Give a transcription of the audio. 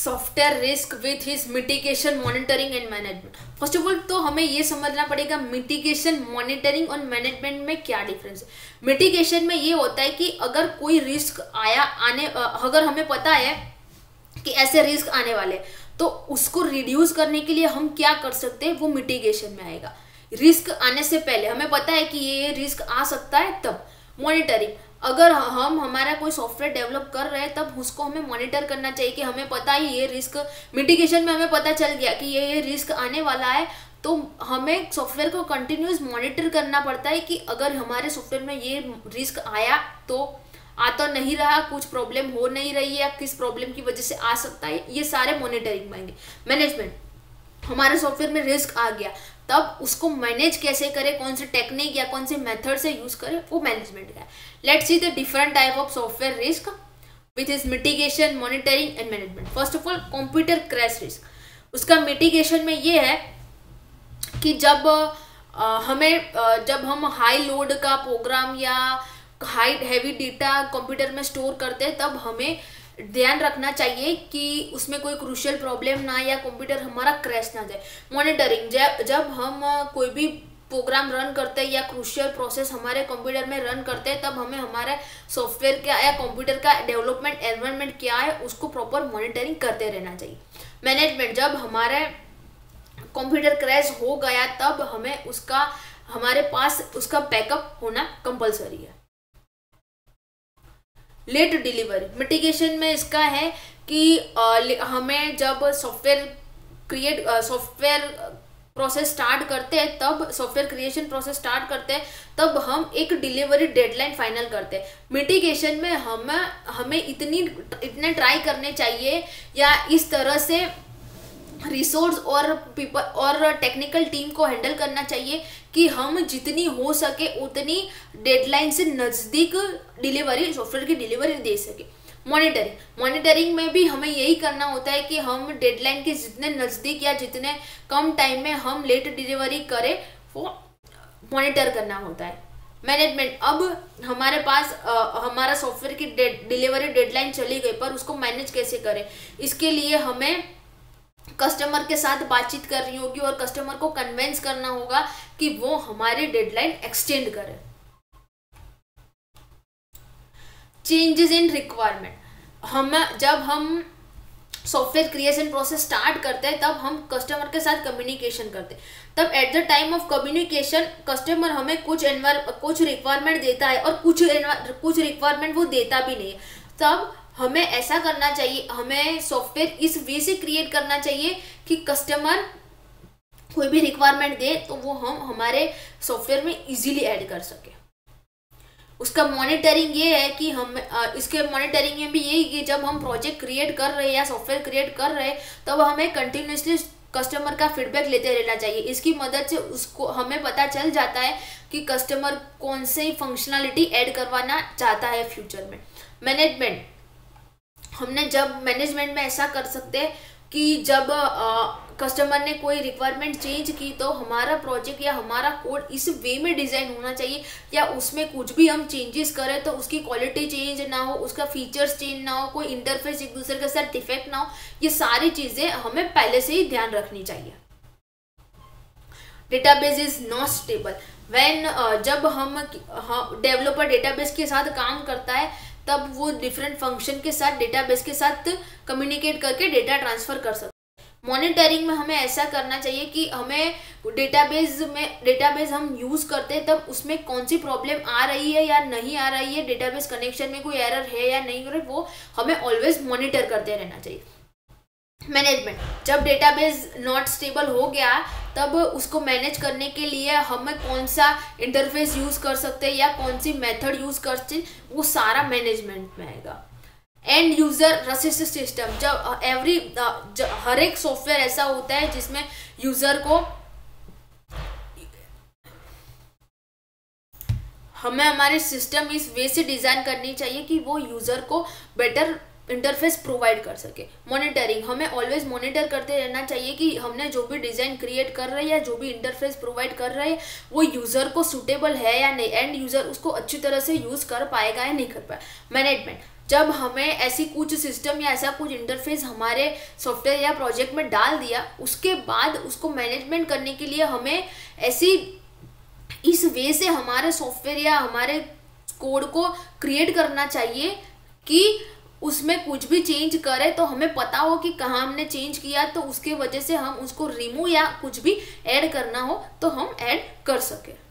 Software risk with his mitigation monitoring and management. First of all तो हमें ये समझना पड़ेगा मिटिगेशन मॉनिटरिंग और मैनेजमेंट में क्या डिफरेंस है। मिटिगेशन में ये होता है कि अगर कोई रिस्क अगर हमें पता है कि ऐसे रिस्क आने वाले तो उसको रिड्यूस करने के लिए हम क्या कर सकते हैं, वो मिटिगेशन में आएगा। रिस्क आने से पहले हमें पता है कि ये रिस्क आ सकता है, तब मॉनिटरिंग, अगर हम हमारा कोई सॉफ्टवेयर डेवलप कर रहे हैं तब उसको हमें मॉनिटर करना चाहिए कि हमें पता है ये रिस्क, मिटिगेशन में हमें पता चल गया कि ये रिस्क आने वाला है, तो हमें सॉफ्टवेयर को कंटिन्यूस मॉनिटर करना पड़ता है कि अगर हमारे सॉफ्टवेयर में ये रिस्क आया तो आ तो नहीं रहा, कुछ प्रॉब्लम हो नहीं रही है या किस प्रॉब्लम की वजह से आ सकता है, ये सारे मॉनिटरिंग में आएंगे। मैनेजमेंट, हमारे सॉफ्टवेयर में रिस्क आ गया तब उसको मैनेज कैसे करें, कौन से टेक्निक या कौन से मेथड से यूज करें, वो मैनेजमेंट का है। Let's see the different type of software risk with is mitigation monitoring and management. First of all computer crash risk, उसका मिटिगेशन में ये है कि जब हम हाई लोड का प्रोग्राम या हाई हैवी डेटा कंप्यूटर में स्टोर करते हैं तब हमें ध्यान रखना चाहिए कि उसमें कोई क्रूशियल प्रॉब्लम ना या कंप्यूटर हमारा क्रैश ना जाए। मॉनिटरिंग, जब हम कोई भी प्रोग्राम रन करते हैं या क्रूशियल प्रोसेस हमारे कंप्यूटर में रन करते हैं तब हमें हमारे सॉफ्टवेयर का या कंप्यूटर का डेवलपमेंट एनवायरनमेंट क्या है उसको प्रॉपर मॉनिटरिंग करते रहना चाहिए। मैनेजमेंट, जब हमारे कंप्यूटर क्रैश हो गया तब हमारे पास उसका बैकअप होना कंपलसरी है। लेट डिलीवरी, मिटिगेशन में इसका है कि हमें जब सॉफ्टवेयर प्रोसेस स्टार्ट करते हैं तब सॉफ्टवेयर क्रिएशन प्रोसेस स्टार्ट करते हैं तब हम एक डिलीवरी डेडलाइन फाइनल करते हैं। मिटिगेशन में हमें इतने ट्राई करने चाहिए या इस तरह से रिसोर्स और पीपल और टेक्निकल टीम को हैंडल करना चाहिए कि हम जितनी हो सके उतनी डेडलाइन से नज़दीक सॉफ्टवेयर की डिलीवरी दे सके। मॉनिटरिंग में भी हमें यही करना होता है कि हम डेडलाइन के जितने नज़दीक या जितने कम टाइम में हम लेट डिलीवरी करें वो मॉनिटर करना होता है। मैनेजमेंट, अब हमारे पास हमारा सॉफ्टवेयर की डिलीवरी डेडलाइन चली गई पर उसको मैनेज कैसे करें, इसके लिए हमें कस्टमर के साथ बातचीत करनी होगी और कस्टमर को कन्विंस करना होगा कि वो हमारी डेडलाइन एक्सटेंड करे। चेंजेस इन रिक्वायरमेंट, जब हम सॉफ्टवेयर क्रिएशन प्रोसेस स्टार्ट करते हैं तब हम कस्टमर के साथ कम्युनिकेशन करते हैं, तब at the time of communication customer हमें कुछ रिक्वायरमेंट देता है और कुछ रिक्वायरमेंट वो देता भी नहीं है, तब हमें ऐसा करना चाहिए, हमें सॉफ्टवेयर इस वे से क्रिएट करना चाहिए कि कस्टमर कोई भी रिक्वायरमेंट दे तो वो हम हमारे सॉफ्टवेयर में इजीली ऐड कर सके। उसका मॉनिटरिंग ये है कि इसके मॉनिटरिंग में भी यही कि जब हम प्रोजेक्ट क्रिएट कर रहे हैं या सॉफ्टवेयर क्रिएट कर रहे हैं तब हमें कंटिन्यूसली कस्टमर का फीडबैक लेते रहना चाहिए। इसकी मदद से उसको हमें पता चल जाता है कि कस्टमर कौन सी फंक्शनलिटी ऐड करवाना चाहता है फ्यूचर में। मैनेजमेंट, जब मैनेजमेंट में ऐसा कर सकते हैं कि जब कस्टमर ने कोई रिक्वायरमेंट चेंज की तो हमारा प्रोजेक्ट या हमारा कोड इस वे में डिज़ाइन होना चाहिए या उसमें कुछ भी हम चेंजेस करें तो उसकी क्वालिटी चेंज ना हो, उसका फीचर्स चेंज ना हो, कोई इंटरफेस एक दूसरे के साथ डिफेक्ट ना हो, ये सारी चीज़ें हमें पहले से ही ध्यान रखनी चाहिए। डेटाबेस इज नॉट स्टेबल, जब हम डेवलपर डेटाबेस के साथ काम करता है तब वो डिफरेंट फंक्शन के साथ डेटाबेस के साथ कम्युनिकेट करके डेटा ट्रांसफर कर सकते हैं। मॉनिटरिंग में हमें ऐसा करना चाहिए कि हमें डेटाबेस हम यूज़ करते हैं तब उसमें कौन सी प्रॉब्लम आ रही है या नहीं आ रही है, डेटाबेस कनेक्शन में कोई एरर है या नहीं हो रही, वो हमें ऑलवेज मॉनिटर करते रहना चाहिए। मैनेजमेंट, जब डेटाबेस नॉट स्टेबल हो गया तब उसको मैनेज करने के लिए हमें कौन सा इंटरफेस यूज़ कर सकते हैं या कौन सी मेथड यूज़ कर सकते, वो सारा मैनेजमेंट में आएगा। एंड यूज़र रसिस्ट सिस्टम, जब हर एक सॉफ्टवेयर ऐसा होता है जिसमें यूज़र को हमें हमारे सिस्टम इस वे से डिज़ाइन करनी चाहिए कि वो यूज़र को बेटर इंटरफेस प्रोवाइड कर सके। मॉनिटरिंग, हमें ऑलवेज मॉनिटर करते रहना चाहिए कि हमने जो भी डिज़ाइन क्रिएट कर रहे हैं या जो भी इंटरफेस प्रोवाइड कर रहे हैं वो यूज़र को सूटेबल है या नहीं, एंड यूज़र उसको अच्छी तरह से यूज़ कर पाएगा या नहीं कर पाएगा। मैनेजमेंट, जब हमें ऐसी कुछ सिस्टम या ऐसा कुछ इंटरफेस हमारे सॉफ्टवेयर या प्रोजेक्ट में डाल दिया, उसके बाद उसको मैनेजमेंट करने के लिए हमें ऐसी इस वे से हमारे सॉफ्टवेयर या हमारे कोड को क्रिएट करना चाहिए कि उसमें कुछ भी चेंज करे तो हमें पता हो कि कहाँ हमने चेंज किया, तो उसके वजह से हम उसको रिमूव या कुछ भी ऐड करना हो तो हम ऐड कर सके।